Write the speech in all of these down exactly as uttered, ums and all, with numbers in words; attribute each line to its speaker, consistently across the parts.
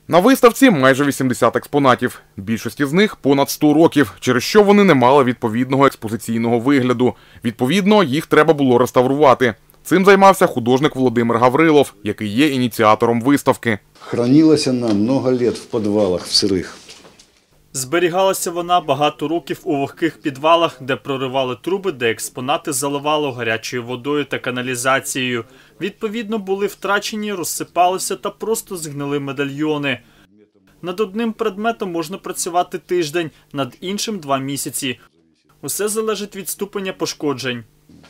Speaker 1: На виставці майже вісімдесят експонатів. Більшості з них понад сто років, через що вони не мали відповідного експозиційного вигляду. Відповідно, їх треба було реставрувати. Цим займався художник Володимир Гаврилов, який є ініціатором виставки.
Speaker 2: Хранилася вона багато років в підвалах, в сирих.
Speaker 3: Зберігалася вона багато років у вогких підвалах, де проривали труби, де експонати заливало гарячою водою та каналізацією. Відповідно, були втрачені, розсипалися та просто згнили медальйони. Над одним предметом можна працювати тиждень, над іншим – два місяці. Усе залежить від ступеня пошкоджень.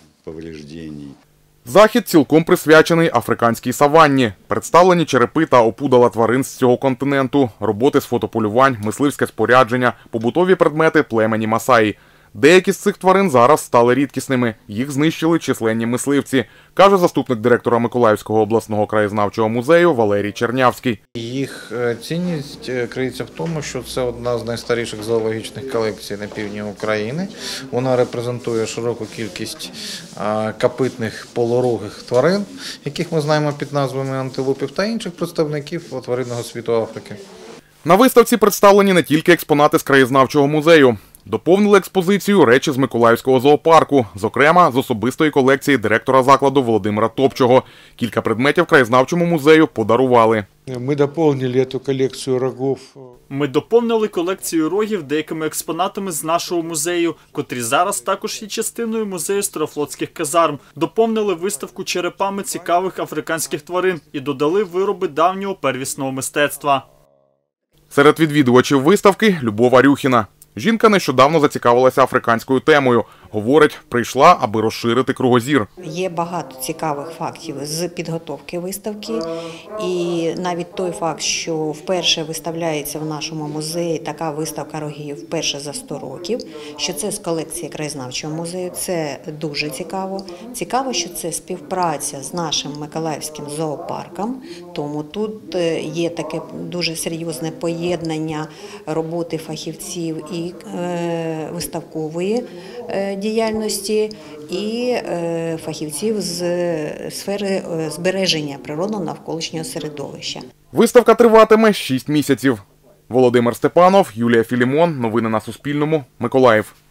Speaker 1: Захід цілком присвячений африканській саванні. Представлені черепи та опудала тварин з цього континенту, роботи з фотополювань, мисливське спорядження, побутові предмети племені Масаї. Деякі з цих тварин зараз стали рідкісними. Їх знищили численні мисливці, каже заступник директора Миколаївського обласного краєзнавчого музею Валерій Чернявський.
Speaker 4: Їх цінність криється в тому, що це одна з найстаріших зоологічних колекцій на півдні України. Вона репрезентує широку кількість копитних полурогих тварин, яких ми знаємо під назвами антилопів, та інших представників тваринного світу Африки.
Speaker 1: На виставці представлені не тільки експонати з краєзнавчого музею. Доповнили експозицію речі з Миколаївського зоопарку, зокрема з особистої колекції директора закладу Володимира Топчого. Кілька предметів краєзнавчому музею подарували.
Speaker 5: Ми доповнили цю колекцію рогів.
Speaker 3: Ми доповнили колекцію рогів деякими експонатами з нашого музею, котрі зараз також є частиною музею старофлотських казарм. Доповнили виставку черепами цікавих африканських тварин і додали вироби давнього первісного мистецтва.
Speaker 1: Серед відвідувачів виставки Любов Арюхіна. Жінка нещодавно зацікавилася африканською темою. Говорить, прийшла, аби розширити кругозір.
Speaker 6: Є багато цікавих фактів з підготовки виставки. І навіть той факт, що вперше виставляється в нашому музеї така виставка рогів вперше за сто років, що це з колекції краєзнавчого музею, це дуже цікаво. Цікаво, що це співпраця з нашим Миколаївським зоопарком, тому тут є таке дуже серйозне поєднання роботи фахівців і виставкової діяльності, і фахівців з сфери збереження природного навколишнього середовища.
Speaker 1: Виставка триватиме шість місяців. Володимир Степанов, Юлія Філімон. Новини на Суспільному. Миколаїв.